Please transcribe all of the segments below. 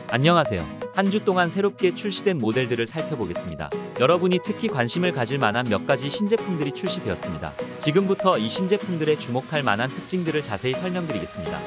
안녕하세요. 한 주 동안 새롭게 출시된 모델들을 살펴보겠습니다. 여러분이 특히 관심을 가질 만한 몇 가지 신제품들이 출시되었습니다. 지금부터 이 신제품들의 주목할 만한 특징들을 자세히 설명드리겠습니다.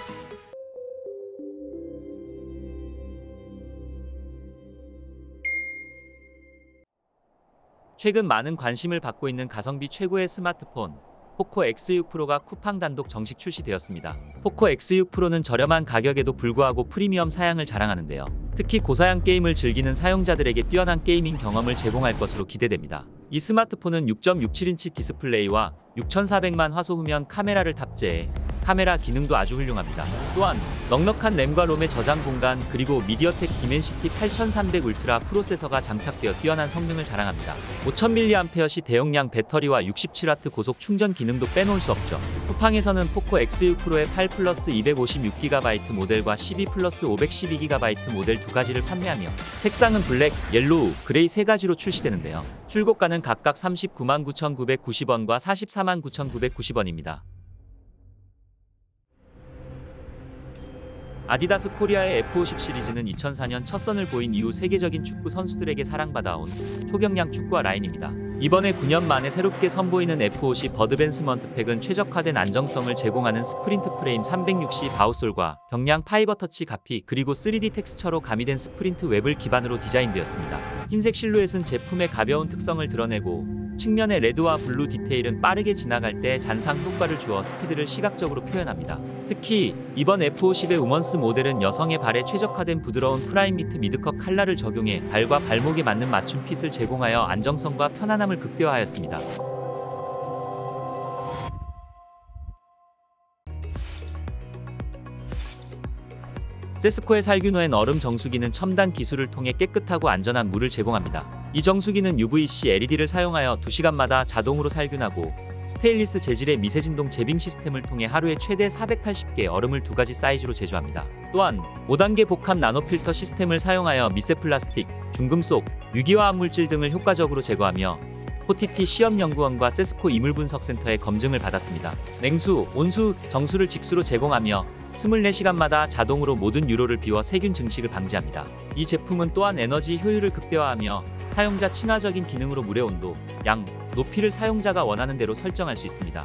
최근 많은 관심을 받고 있는 가성비 최고의 스마트폰 포코 X6 프로가 쿠팡 단독 정식 출시되었습니다. 포코 X6 프로는 저렴한 가격에도 불구하고 프리미엄 사양을 자랑하는데요. 특히 고사양 게임을 즐기는 사용자들에게 뛰어난 게이밍 경험을 제공할 것으로 기대됩니다. 이 스마트폰은 6.67인치 디스플레이와 6400만 화소 후면 카메라를 탑재해 카메라 기능도 아주 훌륭합니다. 또한 넉넉한 램과 롬의 저장 공간 그리고 미디어텍 디멘시티 8300 울트라 프로세서가 장착되어 뛰어난 성능을 자랑합니다. 5000mAh 대용량 배터리와 67W 고속 충전 기능도 빼놓을 수 없죠. 쿠팡에서는 포코 X6 프로의 8 플러스 256GB 모델과 12 플러스 512GB 모델 두 가지를 판매하며 색상은 블랙, 옐로우, 그레이 세 가지로 출시되는데요. 출고가는 각각 399,990원과 449,990원입니다. 아디다스 코리아의 F50 시리즈는 2004년 첫 선을 보인 이후 세계적인 축구 선수들에게 사랑받아온 초경량 축구화 라인입니다. 이번에 9년 만에 새롭게 선보이는 F50 어드밴스먼트 팩은 최적화된 안정성을 제공하는 스프린트 프레임 360 바우솔과 경량 파이버 터치 가피 그리고 3D 텍스처로 가미된 스프린트 웹을 기반으로 디자인되었습니다. 흰색 실루엣은 제품의 가벼운 특성을 드러내고 측면의 레드와 블루 디테일은 빠르게 지나갈 때 잔상 효과를 주어 스피드를 시각적으로 표현합니다. 특히 이번 F50의 우먼스 모델은 여성의 발에 최적화된 부드러운 프라임미트 미드컷 칼라를 적용해 발과 발목에 맞는 맞춤 핏을 제공하여 안정성과 편안함을 극대화하였습니다. 세스코의 살균호엔 얼음 정수기는 첨단 기술을 통해 깨끗하고 안전한 물을 제공합니다. 이 정수기는 UVC LED를 사용하여 2시간마다 자동으로 살균하고 스테인리스 재질의 미세진동 제빙 시스템을 통해 하루에 최대 480개의 얼음을 2가지 사이즈로 제조합니다. 또한 5단계 복합 나노 필터 시스템을 사용하여 미세 플라스틱, 중금속, 유기화학 물질 등을 효과적으로 제거하며 포티티 시험연구원과 세스코 이물분석센터의 검증을 받았습니다. 냉수, 온수, 정수를 직수로 제공하며 24시간마다 자동으로 모든 유로를 비워 세균 증식을 방지합니다. 이 제품은 또한 에너지 효율을 극대화하며 사용자 친화적인 기능으로 물의 온도, 양, 높이를 사용자가 원하는 대로 설정할 수 있습니다.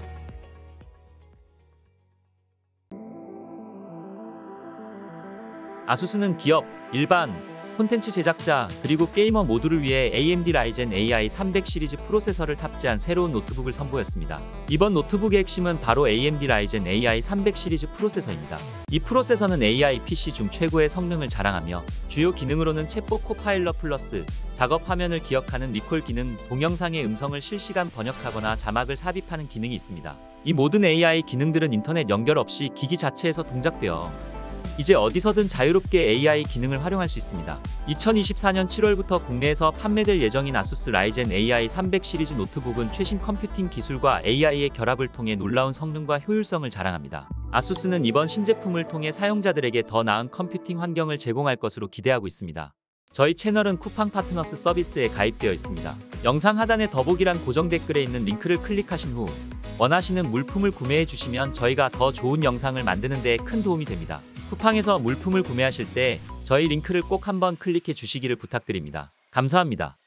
아수스는 기업, 일반, 콘텐츠 제작자, 그리고 게이머 모두를 위해 AMD 라이젠 AI 300 시리즈 프로세서를 탑재한 새로운 노트북을 선보였습니다. 이번 노트북의 핵심은 바로 AMD 라이젠 AI 300 시리즈 프로세서입니다. 이 프로세서는 AI PC 중 최고의 성능을 자랑하며 주요 기능으로는 챗봇 코파일럿 플러스, 작업 화면을 기억하는 리콜 기능, 동영상의 음성을 실시간 번역하거나 자막을 삽입하는 기능이 있습니다. 이 모든 AI 기능들은 인터넷 연결 없이 기기 자체에서 동작되어 이제 어디서든 자유롭게 AI 기능을 활용할 수 있습니다. 2024년 7월부터 국내에서 판매될 예정인 아수스 라이젠 AI 300 시리즈 노트북은 최신 컴퓨팅 기술과 AI의 결합을 통해 놀라운 성능과 효율성을 자랑합니다. 아수스는 이번 신제품을 통해 사용자들에게 더 나은 컴퓨팅 환경을 제공할 것으로 기대하고 있습니다. 저희 채널은 쿠팡 파트너스 서비스에 가입되어 있습니다. 영상 하단의 더보기란 고정 댓글에 있는 링크를 클릭하신 후 원하시는 물품을 구매해 주시면 저희가 더 좋은 영상을 만드는 데 큰 도움이 됩니다. 쿠팡에서 물품을 구매하실 때 저희 링크를 꼭 한번 클릭해 주시기를 부탁드립니다. 감사합니다.